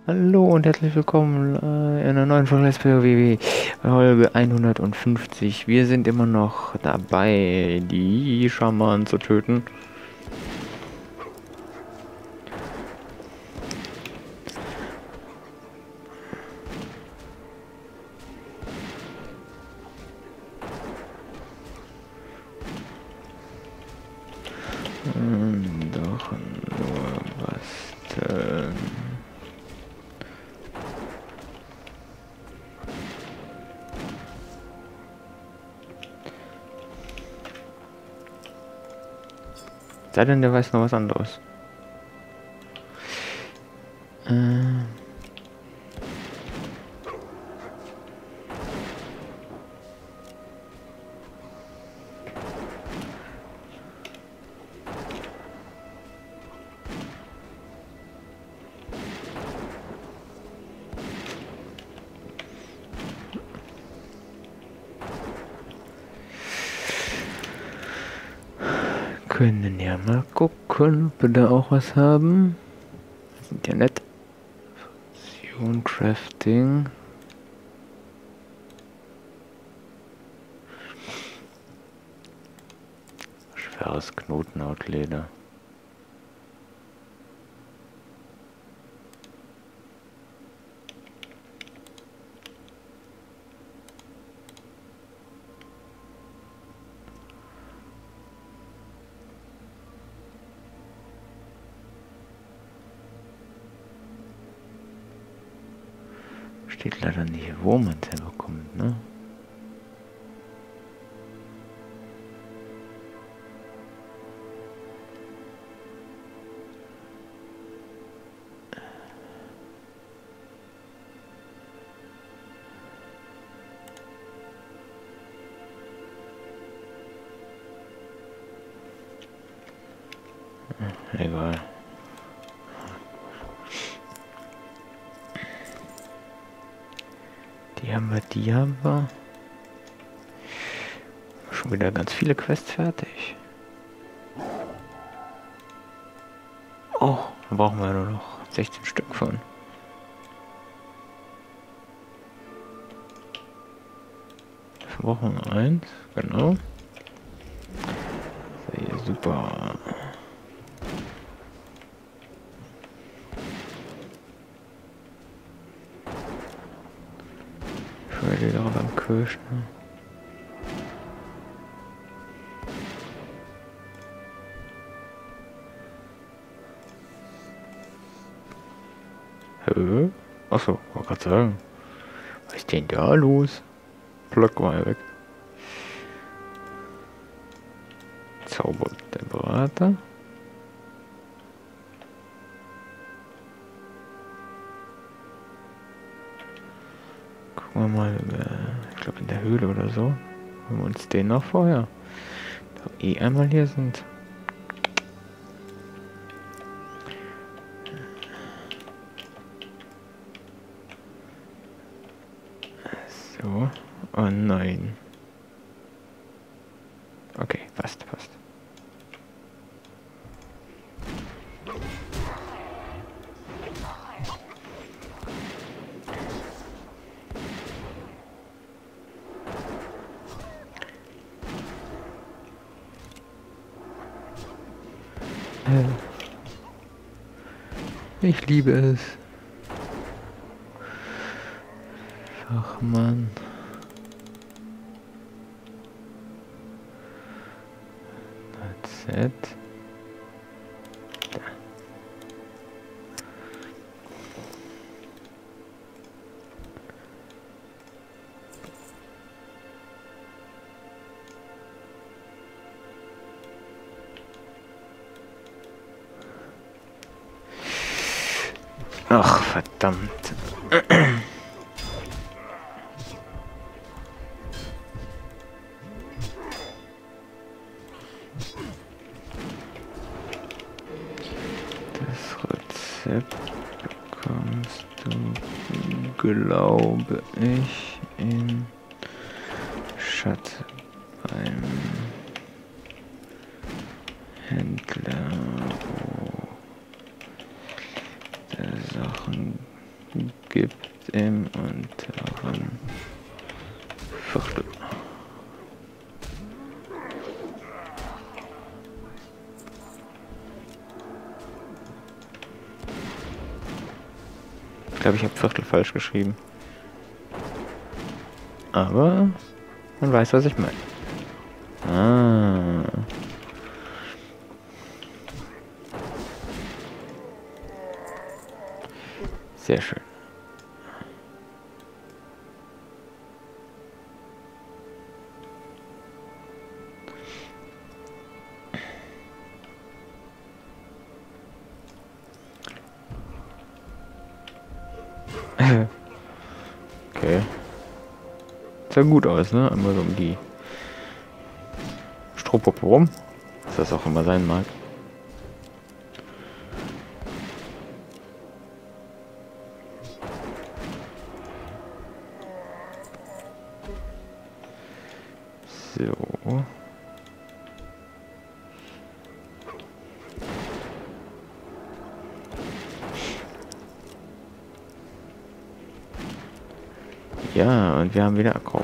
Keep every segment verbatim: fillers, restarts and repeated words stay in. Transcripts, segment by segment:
Hallo und herzlich willkommen äh, in einer neuen Folge Let's Play W W, Folge hundertfünfzig. Wir sind immer noch dabei, die Schamanen zu töten. Hm, doch nur was denn? Sei denn, der weiß noch was anderes. Äh. Können ja mal gucken, ob wir da auch was haben. Das sind ja nett. Fusion Crafting. Schweres Knotenhautleder. Steht leider nicht, wo man es herbekommt, ne? Egal. Die haben wir, die haben wir. Schon wieder ganz viele Quests fertig. Oh, da brauchen wir nur noch sechzehn Stück von. Dafür brauchen wir eins, genau. So, hier, super. Schon wieder beim Kirsch, ne? Hä? Achso, wollte gerade sagen. Was ist denn da los? Block mal weg. Zaubertemperator. Gucken wir mal, ich glaube in der Höhle oder so. Holen wir uns den noch vorher. Da wir eh einmal hier sind. So. Oh nein. Okay, passt, passt. Ich liebe es. Ach Mann. That's it. Da. Ach, verdammt. Das Rezept bekommst du, glaube ich, in Schatten beim Händler, wo der Sachen Viertel. Ich glaube, ich habe Viertel falsch geschrieben. Aber man weiß, was ich meine. Ah. Sehr schön. Okay. Sah gut aus, ne? Einmal so um die Strohpuppe rum. Was das auch immer sein mag. So. Ja, und wir haben wieder Aggro.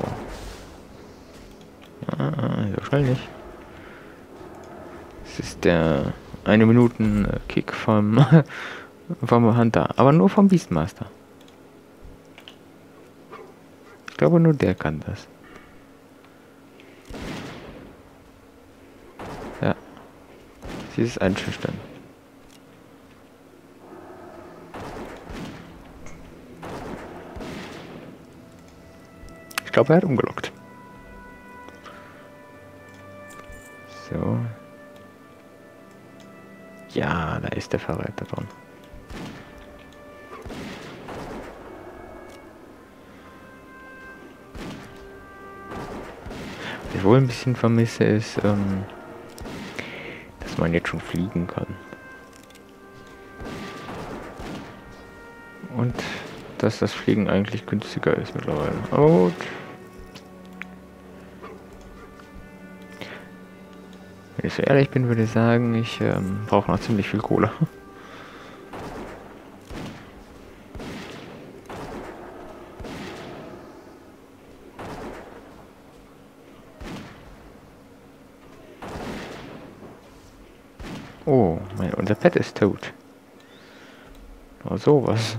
Ah, so schnell nicht. Es ist der eine Minuten Kick vom, vom Hunter, aber nur vom Beastmaster. Ich glaube, nur der kann das. Ja. Sie ist einschüchtern. Ich glaube, er hat umgelockt. So. Ja, da ist der Verräter drin. Was ich wohl ein bisschen vermisse, ist, ähm, dass man jetzt schon fliegen kann. Und dass das Fliegen eigentlich günstiger ist mittlerweile. Aber gut. Wenn ich so ehrlich bin, würde ich sagen, ich ähm, brauche noch ziemlich viel Kohle. Oh, mein, unser Pet ist tot. Oh, sowas.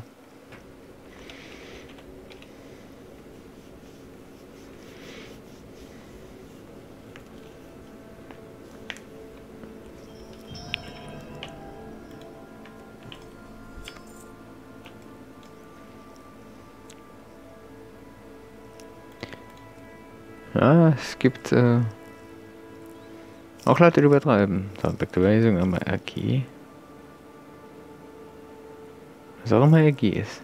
Ja, es gibt äh, auch Leute, die übertreiben. So, Back to Basic, aber R G. Was auch immer R G ist.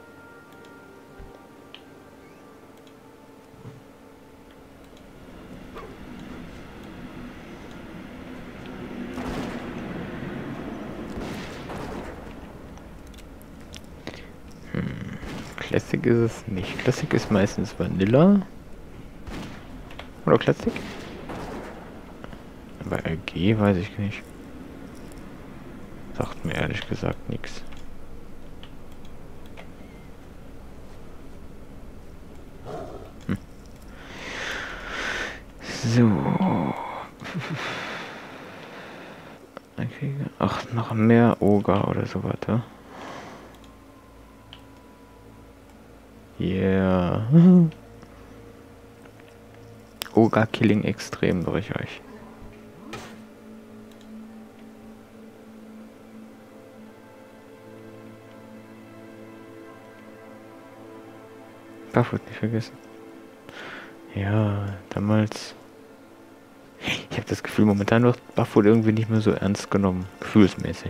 Hm. Classic ist es nicht. Classic ist meistens Vanilla. Oder Classic? Bei R G weiß ich nicht. Sagt mir ehrlich gesagt nichts. Hm. So. Okay. Ach, noch mehr Oger oder so weiter. Yeah. Oger Killing extrem durch euch. Barfoot nicht vergessen. Ja, damals. Ich habe das Gefühl, momentan wird Barfoot irgendwie nicht mehr so ernst genommen. Gefühlsmäßig.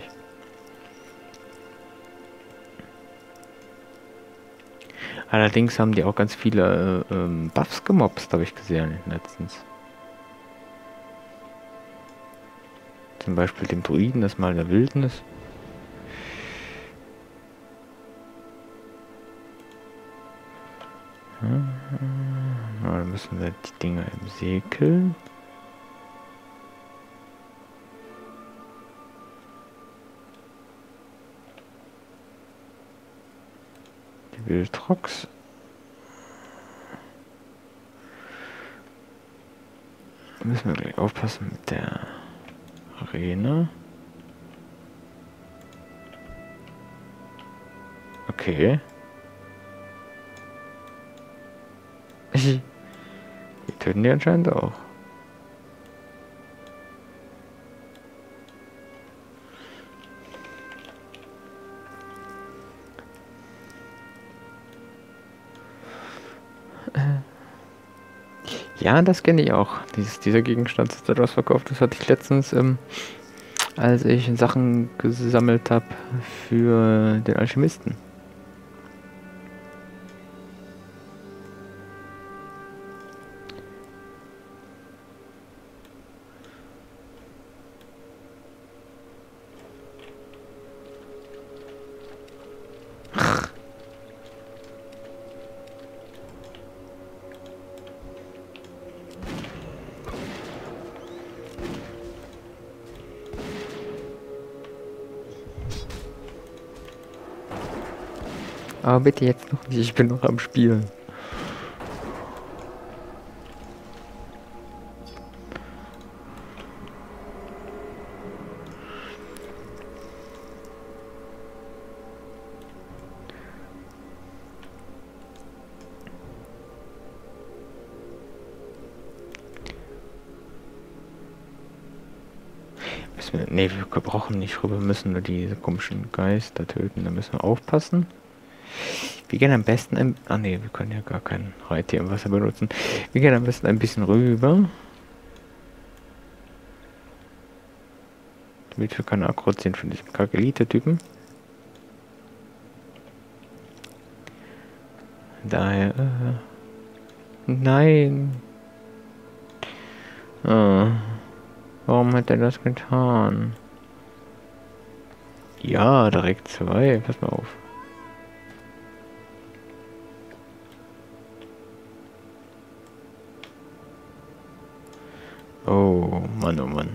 Allerdings haben die auch ganz viele äh, ähm, Buffs gemobst, habe ich gesehen letztens. Zum Beispiel dem Druiden, das Mal der Wildnis. Hm, dann müssen wir die Dinger im Säkeln. Die Wildrox. Müssen wir gleich aufpassen mit der Arena. Okay. Die töten die anscheinend auch. Ja, das kenne ich auch. Dieses, dieser Gegenstand ist daraus verkauft. Das hatte ich letztens, ähm, als ich Sachen gesammelt habe für den Alchemisten. Aber bitte jetzt noch nicht, ich bin noch am Spielen. Müssen wir, nee, wir brauchen nicht rüber, wir müssen nur diese komischen Geister töten, da müssen wir aufpassen. Wir gehen am besten ein... Ah ne, wir können ja gar kein Reittier im Wasser benutzen. Wir gehen am besten ein bisschen rüber. Damit wir keine Aggro ziehen von diesem Kakelite-Typen. Daher... Äh, nein! Oh, warum hat er das getan? Ja, direkt zwei. Pass mal auf. Oh, Mann, oh Mann.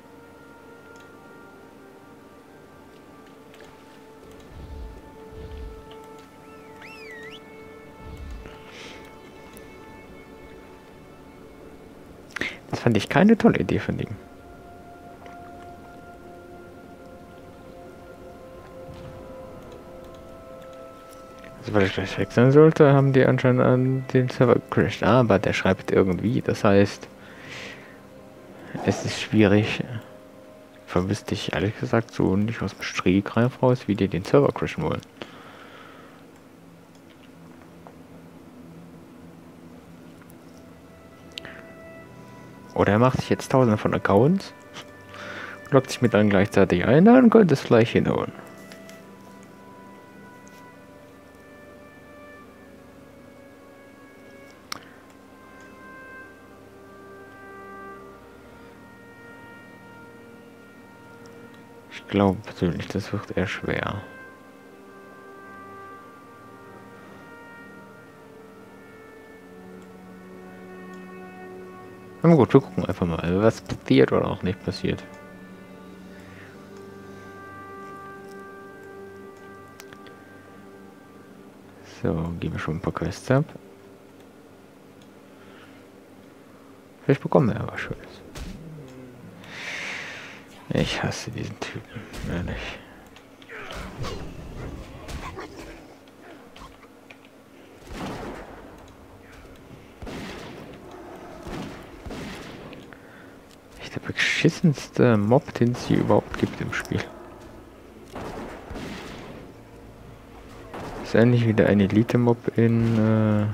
Das fand ich keine tolle Idee von ihm. Also, weil ich gleich wechseln sollte, haben die anscheinend an den Server gecrashed. Aber der schreibt irgendwie, das heißt... Es ist schwierig. Verwüsste ich ehrlich gesagt so nicht aus dem Stegreif raus, wie die den Server crashen wollen. Oder er macht sich jetzt tausende von Accounts, loggt sich mit allen gleichzeitig ein, dann könnte es gleich hinhauen. Ich glaube persönlich, das wird eher schwer. Aber gut, wir gucken einfach mal, was passiert oder auch nicht passiert. So, geben wir schon ein paar Quests ab. Vielleicht bekommen wir ja was Schönes. Ich hasse diesen Typen, ehrlich. Echt der beschissenste Mob, den es hier überhaupt gibt im Spiel. Ist ähnlich wie der ein Elite-Mob in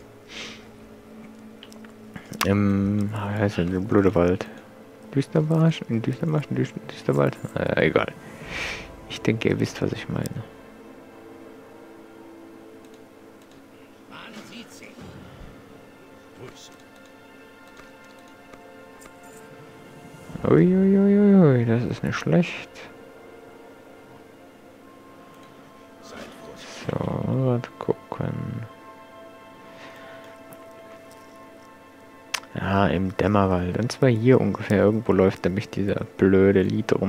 äh, im wie heißt der, Blutewald. Düstermarsch? In Düstermarsch? In Düster, Düsterwald? Naja, egal. Ich denke, ihr wisst, was ich meine. Uiuiuiui, das ist nicht schlecht. So, warte gucken. Ja, im Dämmerwald. Und zwar hier ungefähr. Irgendwo läuft nämlich dieser blöde Lied rum.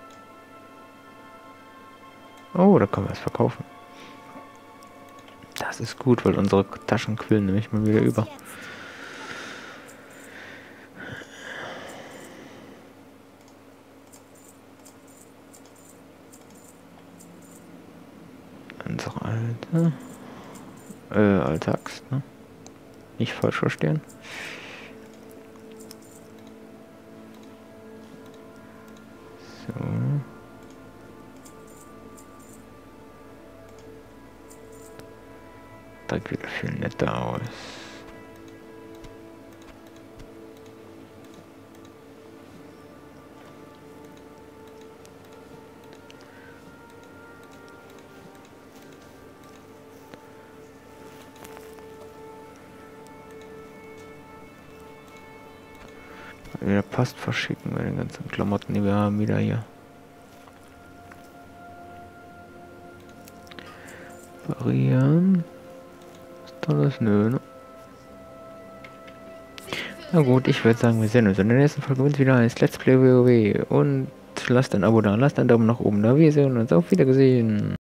Oh, da können wir es verkaufen. Das Das ist gut, weil unsere Taschen quillen nämlich mal wieder über. Unsere alte... Äh, alte Axt, ne? Nicht falsch verstehen. So. Das wieder viel netter aus. Wieder Post verschicken mit den ganzen Klamotten, die wir haben, wieder hier. Variieren. Was Tolles? Nö, ne? Na gut, ich würde sagen, wir sehen uns in der nächsten Folge, wenn es wieder heißt Let's Play WoW. Und lasst ein Abo da, lasst einen Daumen nach oben da. Wir sehen uns. Auf Wiedersehen.